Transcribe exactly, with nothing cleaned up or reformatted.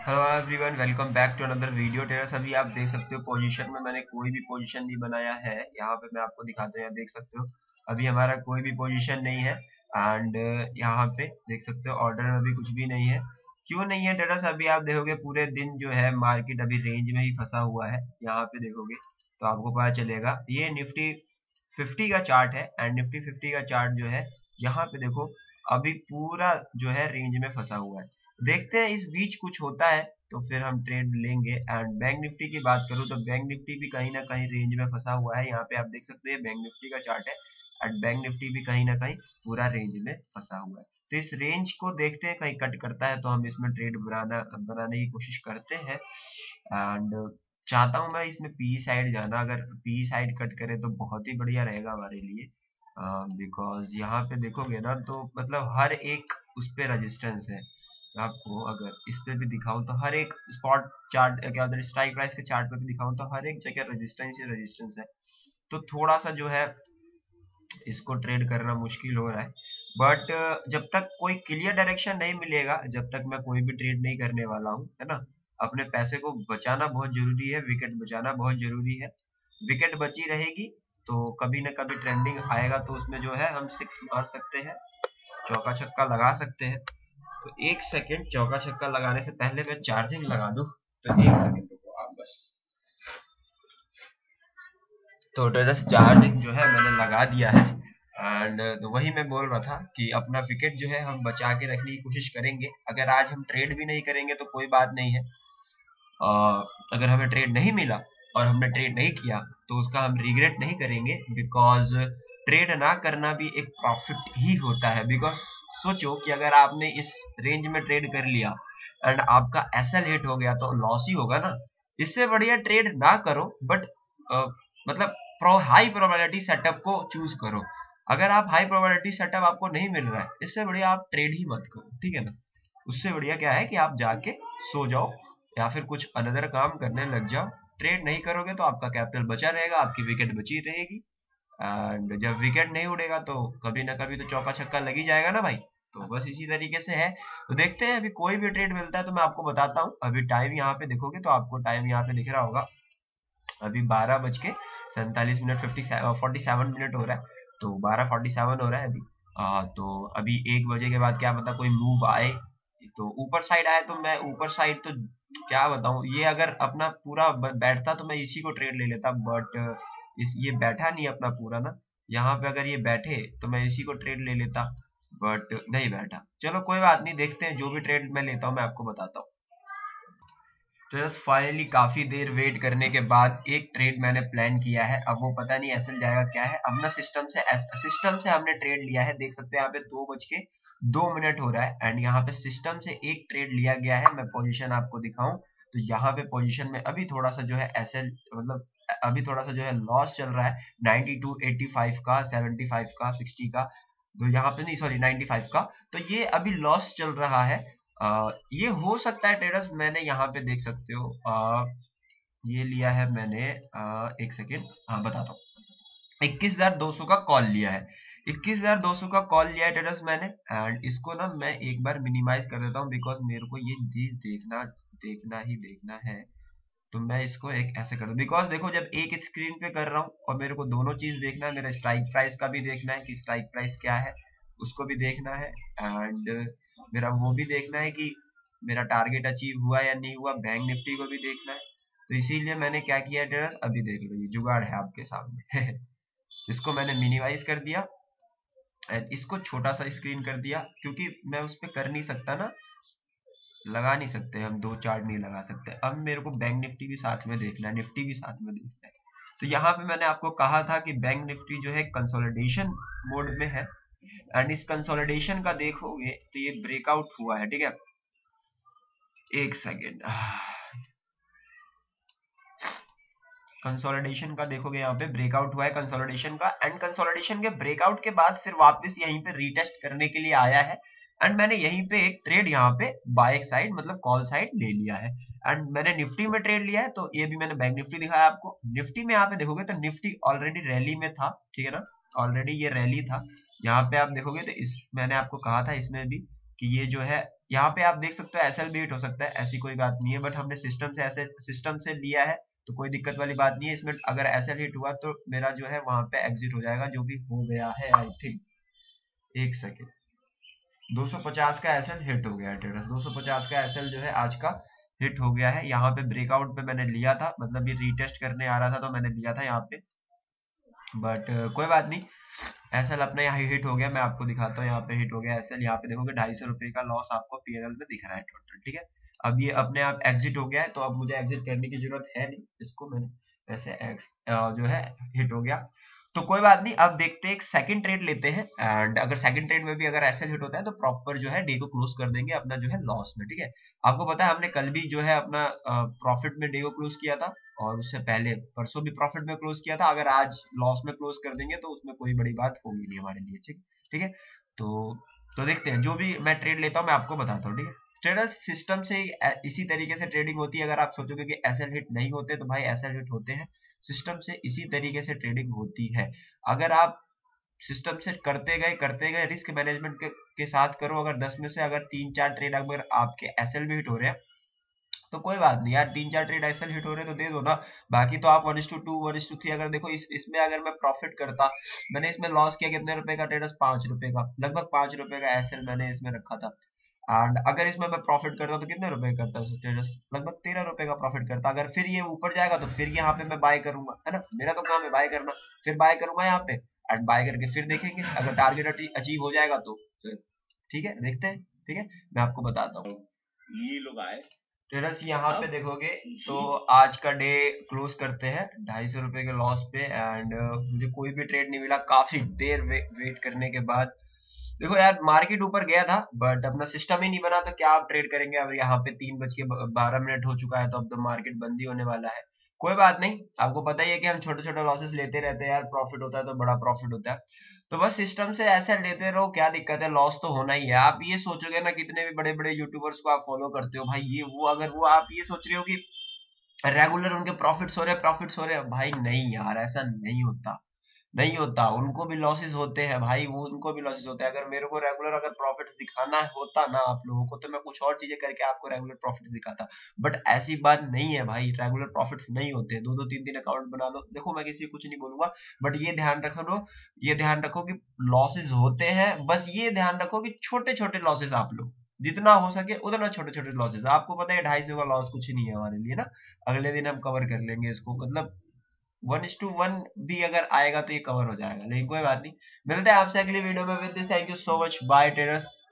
Hello everyone, welcome back to another video traders. अभी आप देख सकते हो पोजीशन में मैंने कोई भी पोजीशन नहीं बनाया है। यहाँ पे मैं आपको दिखाता हूँ, यहाँ देख सकते हो अभी हमारा कोई भी पोजीशन नहीं है। एंड यहाँ पे देख सकते हो ऑर्डर में भी कुछ भी नहीं है। क्यों नहीं है ट्रेडर्स? अभी आप देखोगे पूरे दिन जो है मार्केट अभी रेंज में ही फंसा हुआ है। यहाँ पे देखोगे तो आपको पता चलेगा। ये निफ्टी फिफ्टी का चार्ट है एंड निफ्टी फिफ्टी का चार्ट जो है यहाँ पे देखो अभी पूरा जो है रेंज में फंसा हुआ है। देखते हैं इस बीच कुछ होता है तो फिर हम ट्रेड लेंगे। एंड बैंक निफ्टी की बात करूं तो बैंक निफ्टी भी कहीं ना कहीं रेंज में फंसा हुआ है। यहाँ पे आप देख सकते हैं बैंक निफ्टी का चार्ट है एंड बैंक निफ्टी भी कहीं ना कहीं पूरा रेंज में फंसा हुआ है। तो इस रेंज को देखते हैं, कहीं कट करता है तो हम इसमें ट्रेड बनाना बनाने की कोशिश करते हैं। एंड चाहता हूं मैं इसमें पी साइड जाना। अगर पी साइड कट करे तो बहुत ही बढ़िया रहेगा हमारे लिए। बिकॉज uh, यहाँ पे देखोगे ना तो मतलब हर एक उस पे रेजिस्टेंस है। आपको अगर इस पे भी दिखाऊं तो हर एक स्पॉट चार्ट क्या होता है, स्ट्राइक प्राइस के चार्ट पे भी दिखाऊं तो हर एक जगह रेजिस्टेंस ही रेजिस्टेंस है। तो थोड़ा सा जो है इसको ट्रेड करना मुश्किल हो रहा है। बट जब तक कोई क्लियर डायरेक्शन नहीं मिलेगा, जब तक मैं कोई भी ट्रेड नहीं करने वाला हूँ, है ना। अपने पैसे को बचाना बहुत जरूरी है, विकेट बचाना बहुत जरूरी है। विकेट बची रहेगी तो कभी ना कभी ट्रेंडिंग आएगा तो उसमें जो है हम सिक्स मार सकते हैं, चौका छक्का लगा सकते हैं। तो एक सेकेंड, चौका छक्का लगाने से पहले मैं चार्जिंग लगा दूं। तो एक सेकेंड रुको आप बस। तो टेरेस चार्जिंग जो है मैंने लगा दिया है। एंड तो वही मैं बोल रहा था कि अपना विकेट जो है हम बचा के रखने की कोशिश करेंगे। अगर आज हम ट्रेड भी नहीं करेंगे तो कोई बात नहीं है। uh, अगर हमें ट्रेड नहीं मिला और हमने ट्रेड नहीं किया तो उसका हम रिग्रेट नहीं करेंगे। बिकॉज ट्रेड ना करना भी एक प्रॉफिट ही होता है। बिकॉज सोचो कि अगर आपने इस रेंज में ट्रेड कर लिया एंड आपका एसएल हिट हो गया तो लॉस ही होगा ना। इससे बढ़िया ट्रेड ना करो, बट uh, मतलब प्रो हाई प्रोबेबिलिटी सेटअप को चूज करो। अगर आप हाई प्रोबेबिलिटी सेटअप आपको नहीं मिल रहा है, इससे बढ़िया आप ट्रेड ही मत करो, ठीक है ना। उससे बढ़िया क्या है कि आप जाके सो जाओ या फिर कुछ अनदर काम करने लग जाओ। ट्रेड नहीं करोगे तो आपका कैपिटल बचा रहेगा, आपकी विकेट बची रहेगी। एंड जब विकेट नहीं उड़ेगा तो कभी ना कभी तो चौका छक्का लग ही जाएगा ना भाई। तो बस इसी तरीके से है। तो देखते हैं अभी कोई भी ट्रेड मिलता है तो मैं आपको बताता हूँ। अभी टाइम यहाँ पे देखोगे तो आपको टाइम यहाँ पे दिख रहा होगा। अभी बारह बज के सैंतालीस minute fifty forty seven minute हो रहा है। तो बारह फोर्टी सेवन हो रहा है अभी। आ, तो अभी एक बजे के बाद क्या पता कोई मूव आए। तो ऊपर साइड आए तो मैं ऊपर साइड तो क्या बताऊं, ये अगर अपना पूरा बैठता तो मैं इसी को ट्रेड ले लेता। बट इस ये बैठा नहीं अपना पूरा ना। यहाँ पे अगर ये बैठे तो मैं इसी को ट्रेड ले लेता, बट नहीं बैठा। चलो कोई बात नहीं, देखते हैं जो भी ट्रेड मैं लेता हूँ मैं आपको बताता हूँ। तो बस फाइनली काफी देर वेट करने के बाद एक ट्रेड मैंने प्लान किया है। अब वो पता नहीं एसएल जाएगा क्या है। अब ना सिस्टम से सिस्टम से हमने ट्रेड लिया है। देख सकते हैं यहाँ पे दो बज के दो मिनट हो रहा है एंड यहाँ पे सिस्टम से एक ट्रेड लिया गया है। मैं पोजीशन आपको दिखाऊं तो यहाँ पे पोजीशन में अभी थोड़ा सा जो है एसएल मतलब अभी थोड़ा सा जो है लॉस चल रहा है। नाइंटी टू एटी फाइव का, सेवेंटी फाइव का, सिक्सटी का। तो यहाँ पे नहीं, सॉरी नाइंटी फाइव का। तो ये अभी लॉस चल रहा है। आ, ये हो सकता है ट्रेडर्स, मैंने यहाँ पे देख सकते हो आ, ये लिया है मैंने। आ, एक सेकेंड, हाँ बताता हूँ। इक्कीस हजार दो सौ का कॉल लिया है। इक्कीस हजार दो सौ का कॉल लिया है ट्रेडर्स मैंने। एंड इसको ना मैं एक बार मिनिमाइज कर देता हूँ बिकॉज मेरे को ये चीज देखना देखना ही देखना है। तो मैं इसको एक ऐसे कर दूं बिकॉज देखो जब एक स्क्रीन पे कर रहा हूँ और मेरे को दोनों चीज देखना है। मेरा स्ट्राइक प्राइस का भी देखना है कि स्ट्राइक प्राइस क्या है, उसको भी देखना है। एंड मेरा वो भी देखना है कि मेरा टारगेट अचीव हुआ या नहीं हुआ। बैंक निफ्टी को भी देखना है। तो इसीलिए मैंने क्या किया ट्रेडर्स, अभी देख लो ये जुगाड़ है आपके सामने। इसको मैंने मिनिमाइज कर दिया एंड इसको छोटा सा स्क्रीन कर दिया क्योंकि मैं उस पर कर नहीं सकता ना, लगा नहीं सकते हम, दो चार्ट नहीं लगा सकते। अब मेरे को बैंक निफ्टी भी साथ में देखना है, निफ्टी भी साथ में देखना है। तो यहाँ पे मैंने आपको कहा था कि बैंक निफ्टी जो है कंसोलिडेशन मोड में है। एंड इस कंसोलिडेशन का देखोगे तो ये ब्रेकआउट हुआ है, ठीक है। एक सेकेंड, कंसोलिडेशन का देखोगे यहाँ पे ब्रेकआउट हुआ है कंसोलिडेशन का। एंड कंसोलिडेशन के ब्रेकआउट के बाद फिर वापस यहीं पे रीटेस्ट करने के लिए आया है। एंड मैंने यहीं पे एक ट्रेड यहाँ पे बाय साइड मतलब कॉल साइड ले लिया है। एंड मैंने निफ्टी में ट्रेड लिया है। तो ये भी मैंने बैंक निफ्टी दिखाया आपको। निफ्टी में यहाँ पे देखोगे तो निफ्टी ऑलरेडी रैली में था, ठीक है ना। ऑलरेडी ये रैली था। यहाँ पे आप देखोगे तो इस मैंने आपको कहा था इसमें भी कि ये जो है यहाँ पे आप देख सकते हो एसएल भी हिट हो सकता है, ऐसी कोई बात नहीं है, बट हमने सिस्टम से ऐसे सिस्टम से लिया है तो कोई दिक्कत वाली बात नहीं है इसमें। अगर एसएल हिट हुआ तो मेरा जो है वहां पे एग्जिट हो जाएगा, जो भी हो गया है आई थिंक। एक सेकेंड, दो सौ पचास का एसएल हिट हो गया है ट्रेडर्स, दो सौ पचास का एसएल जो है आज का हिट हो गया है। यहाँ पे ब्रेकआउट पे मैंने लिया था, मतलब ये रीटेस्ट करने आ रहा था तो मैंने लिया था यहाँ पे, बट uh, कोई बात नहीं, एसएल अपना यहाँ हिट हो गया। मैं आपको दिखाता हूँ, यहाँ पे हिट हो गया एसएल, यहाँ पे देखोगे ढाई सौ रुपए का लॉस आपको पीएनएल में दिख रहा है टोटल, ठीक है। अब ये अपने आप एग्जिट हो गया है, तो अब मुझे एग्जिट करने की जरूरत है नहीं, इसको मैंने वैसे एग्स जो है हिट हो गया, तो कोई बात नहीं। अब देखते हैं एक सेकंड ट्रेड लेते हैं, एंड अगर सेकंड ट्रेड में भी अगर एसएल हिट होता है तो प्रॉपर जो है डे को क्लोज कर देंगे अपना जो है लॉस में, ठीक है। आपको पता है हमने कल भी जो है अपना प्रॉफिट में डे को क्लोज किया था, और उससे पहले परसों भी प्रॉफिट में क्लोज किया था। अगर आज लॉस में क्लोज कर देंगे तो उसमें कोई बड़ी बात होगी नहीं हमारे लिए, ठीक ठीक है। तो तो देखते हैं, जो भी मैं ट्रेड लेता हूँ मैं आपको बताता हूँ, ठीक है। ट्रेडर्स सिस्टम से इसी तरीके से ट्रेडिंग होती है। अगर आप सोचोगे कि एसएल हिट नहीं होते तो भाई एसएल हिट होते हैं, सिस्टम से इसी तरीके से ट्रेडिंग होती है। अगर आप सिस्टम से करते गए करते गए रिस्क मैनेजमेंट के, के साथ करो, अगर दस में से अगर तीन चार ट्रेड अगर आपके एसएल भी हिट हो रहे हैं तो कोई बात नहीं यार, तीन चार ट्रेड एसएल हिट हो रहे तो दे दो ना। बाकी तो आप one is two two one is two three, अगर देखो इस इसमें अगर मैं प्रॉफिट करता, मैंने इसमें लॉस किया कितने रुपए का ट्रेडर्स, पांच रुपए का, लगभग पांच रुपए का एसएल मैंने इसमें रखा था। एंड अगर इसमें मैं प्रॉफिट करता तो कितने रुपए करता ट्रेडर्स, लगभग तेरह रुपए का प्रॉफिट करता। अगर फिर ये ऊपर जाएगा तो फिर यहाँ पे मैं बाय करूंगा, है ना, मेरा तो काम है बाय करना, फिर बाय करूंगा यहाँ पे, एंड बाय करके फिर देखेंगे अगर टारगेट अचीव हो जाएगा तो फिर ठीक है, देखते हैं, ठीक है। मैं आपको बताता हूँ, ये लोग आए ट्रेडर्स, यहाँ पे देखोगे तो आज का डे क्लोज करते हैं ढाई सौ रुपए के लॉस पे, एंड मुझे कोई भी ट्रेड नहीं मिला काफी देर वे, वेट करने के बाद। देखो यार मार्केट ऊपर गया था बट अपना सिस्टम ही नहीं बना, तो क्या आप ट्रेड करेंगे। अब यहाँ पे तीन बज के बारह मिनट हो चुका है, तो अब तो मार्केट बंद ही होने वाला है। कोई बात नहीं, आपको पता ही है कि हम छोटे छोटे लॉसेस लेते रहते हैं यार, प्रॉफिट होता है तो बड़ा प्रॉफिट होता है, तो बस सिस्टम से ऐसे लेते रहो, क्या दिक्कत है, लॉस तो होना ही है। आप ये सोचोगे ना, कितने भी बड़े बड़े यूट्यूबर्स को आप फॉलो करते हो भाई, ये वो, अगर वो आप ये सोच रहे हो कि रेगुलर उनके प्रॉफिट्स हो रहे हैं प्रॉफिट्स हो रहे हैं, भाई नहीं यार, ऐसा नहीं होता, नहीं होता, उनको भी लॉसेस होते हैं भाई, वो उनको भी लॉसेस होते हैं। अगर मेरे को रेगुलर अगर प्रॉफिट्स दिखाना होता ना आप लोगों को, तो मैं कुछ और चीजें करके आपको रेगुलर प्रॉफिट्स दिखाता, बट ऐसी बात नहीं है भाई, रेगुलर प्रॉफिट्स नहीं होते। दो दो तीन तीन अकाउंट बना लो, देखो मैं किसी को कुछ नहीं बोलूंगा, बट ये ध्यान रखो, ये ध्यान रखो कि लॉसेस होते हैं, बस ये ध्यान रखो कि छोटे छोटे लॉसेस आप लो, जितना हो सके उतना छोटे छोटे लॉसेस। आपको पता है ढाई सौ का लॉस कुछ नहीं है हमारे लिए ना, अगले दिन हम कवर कर लेंगे इसको, मतलब वन इज टू वन भी अगर आएगा तो ये कवर हो जाएगा, लेकिन कोई बात नहीं। मिलते हैं आपसे अगली वीडियो में, with this thank you so much, bye traders.